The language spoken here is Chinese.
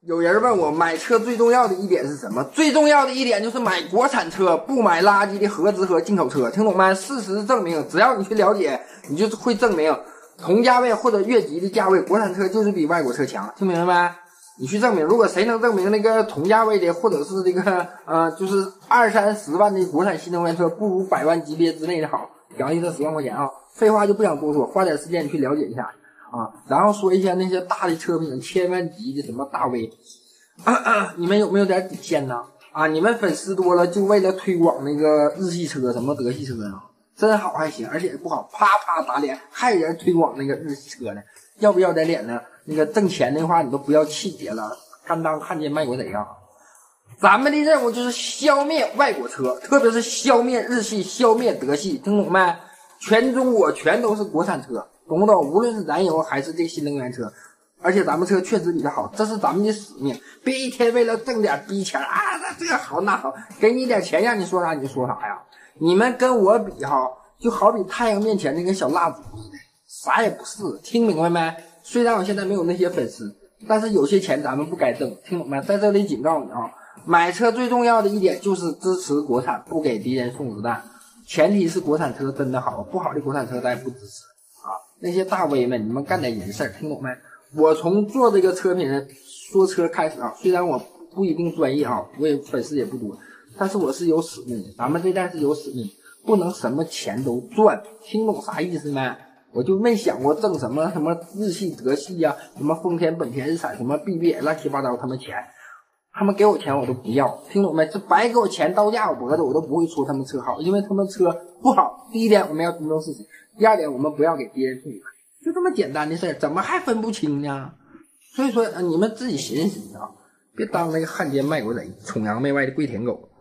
有人问我买车最重要的一点是什么？最重要的一点就是买国产车，不买垃圾的合资和进口车，听懂吗？事实证明，只要你去了解，你就会证明同价位或者越级的价位，国产车就是比外国车强，听明白吗？你去证明，如果谁能证明那个同价位的，或者是这个就是20-30万的国产新能源车不如100万级别之内的好，便宜这10万块钱啊！废话就不想多说，花点时间你去了解一下啊。然后说一下那些大的车品，千万级的什么大 V，你们有没有点底线呢？啊，你们粉丝多了就为了推广那个日系车，什么德系车啊？真好还行，而且不好，啪啪打脸，还有人推广那个日系车呢，要不要点脸呢？那个挣钱的话，你都不要气节了，甘当汉奸卖国贼啊！咱们的任务就是消灭外国车，特别是消灭日系、消灭德系，听懂没？全中国全都是国产车，懂不懂？无论是燃油还是这新能源车，而且咱们车确实比较好，这是咱们的使命。别一天为了挣点逼钱啊，这个好那好，给你点钱让你说啥你就说啥呀！你们跟我比哈，就好比太阳面前那个小蜡烛似的，啥也不是，听明白没？虽然我现在没有那些粉丝，但是有些钱咱们不该挣，听懂没？在这里警告你啊，买车最重要的一点就是支持国产，不给敌人送子弹。前提是国产车真的好，不好的国产车咱也不支持啊。那些大 V 们，你们干点人事儿，听懂没？我从做这个车品人说车开始啊，虽然我不一定专业啊，我也粉丝也不多，但是我是有使命的。咱们这代是有使命，不能什么钱都赚，听懂啥意思没？我就没想过挣什么日系、德系呀、什么丰田、本田、日产、什么 BBA 乱七八糟他们钱，他们给我钱我都不要，听懂没？这白给我钱刀架我脖子，我都不会说他们车好，因为他们车不好。第一点我们要尊重事实，第二点我们不要给别人送礼，就这么简单的事儿，怎么还分不清呢？所以说你们自己寻思寻思啊，别当那个汉奸卖国贼、崇洋媚外的跪舔狗。